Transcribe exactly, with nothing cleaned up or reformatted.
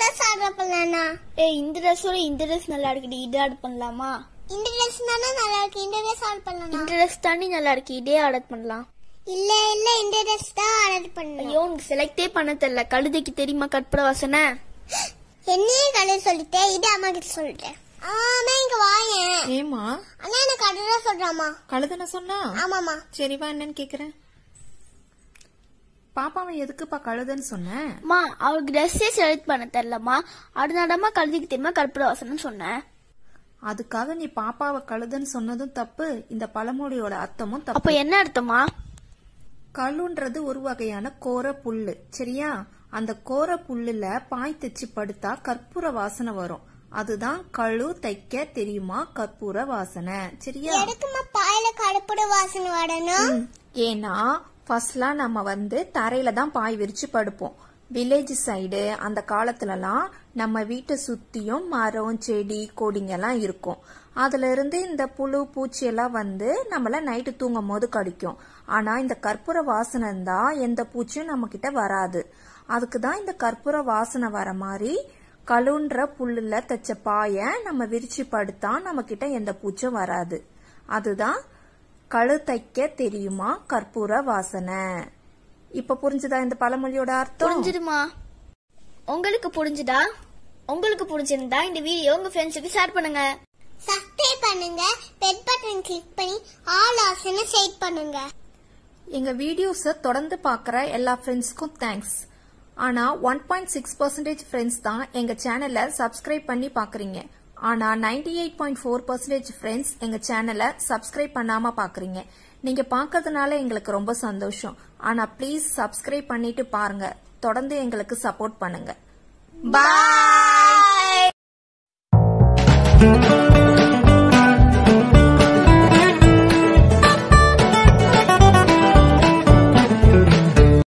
Dress order பண்ணலாம்னா ஏய் இந்த Dress-ஓட இந்த Dress நல்லா இருக்குடி இது ஆர்டர் பண்ணலாமா இந்த Dress தான நல்லா இருக்கு இந்த Dress ஆர்டர் பண்ணலாமா இந்த Dress தானே நல்லா இருக்கு இதே ஆர்டர் பண்ணலாம் இல்ல இல்ல இந்த Dress தான் ஆர்டர் பண்ணலாம் ஐயோ உனக்கு செலக்டே பண்ண தெரியல கழுதைக்கு தெரியுமா கற்பூர வாசனை என்னையே கழுதை சொல்லிட்டே இது அம்மா கிட்ட சொல்லிட்டேன் ஆமா இங்க வாயேன் ஏமா அண்ணா எனக்கு கழுதை சொல்றாமா கழுதன சொன்னா ஆமாமா சரி வா என்னன்னு கேக்குறேன் பாப்பாவை எதுக்குப்பா கழுதன்னு சொன்ன அம்மா அவளுக்கு ட்ரெஸ்ஸே செலக்ட் பண்ண தெரியலம்மா அதனாலமா கழுதைக்கு தெரியுமா கற்பூர வாசனை சொன்னேன் அதுக்காக நீ பாப்பாவை கழுதன்னு சொன்னதும் தப்பு இந்த பழமொழியோட அர்த்தமும் தப்பு அப்ப என்ன அர்த்தமா கழுன்றது ஒரு வகையான கோர புல்லு சரியா அந்த கோர புல்லுல பாய் தைச்சு படுத்தா கற்பூர வாசனை வரும் அதுதான் கழு தைக்க தெரியுமா கற்பூர வாசனை சரியா எதுக்குமா பாயில கற்பூர வாசனை வரணும் ஏன்னா ஃபர்ஸ்ட்லாம் நம்ம வந்து தரையில தான் பாய் விரிச்சு படுப்போம் வில்லேஜ் சைடு அந்த காலத்துலலாம் நம்ம வீட்டை சுத்தியும் மரம் செடி கொடிங்க எல்லாம் இருக்கும் அதுல இருந்து இந்த புழு பூச்சி எல்லாம் வந்து நம்மள நைட்டு தூங்கும் போது கடிக்கும் ஆனா இந்த கற்பூர வாசனை இருந்தா எந்த பூச்சியும் நம்ம கிட்ட வராது அதுக்குதான் இந்த கற்பூர வாசனை வர மாதிரி கழுன்ற புல்லுல தச்ச பாய நம்ம விரிச்சு படுத்தா நம்ம கிட்ட எந்த பூச்சும் வராது அதுதான் கழு தைக்க தெரியுமா கற்பூர வாசனை இப்ப புரிஞ்சுதா இந்த பழமொழியோட அர்த்தம் புரிஞ்சுதுமா உங்களுக்கு புரிஞ்சுதா உங்களுக்கு புரிஞ்சிருந்தா இந்த வீடியோ உங்க ஃப்ரெண்ட்ஸுக்கு ஷேர் பண்ணுங்க சப்ஸ்கிரைப் பண்ணுங்க பெல் பட்டன் கிளிக் பண்ணி ஆல் ஆப்ஷனை செட் பண்ணுங்க எங்க வீடியோஸ தொடர்ந்து பாக்குற எல்லா ஃப்ரெண்ட்ஸ்க்கும் தேங்க்ஸ் ஆனா one point six percentage friends தான் எங்க சேனலை சப்ஸ்கிரைப் பண்ணி பாக்குறீங்க ஆனா ninety eight point four percentage friends எங்க சேனலை சப்ஸ்கிரைப் பண்ணாம பாக்குறீங்க நீங்க பாக்கிறதுனால எங்களுக்கு ரொம்ப சந்தோஷம் ஆனா ப்ளீஸ் சப்ஸ்கிரைப் பண்ணிட்டு பாருங்க தொடர்ந்து எங்களுக்கு சப்போர்ட் பண்ணுங்க பாய்